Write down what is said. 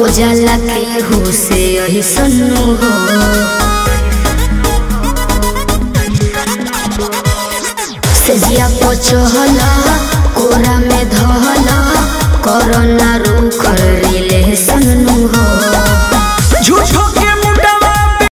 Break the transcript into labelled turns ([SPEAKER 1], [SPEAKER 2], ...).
[SPEAKER 1] जाला के हो से यही सन्नु हो। सेजिया पचहला कोरा में धहला कोरोना रूखर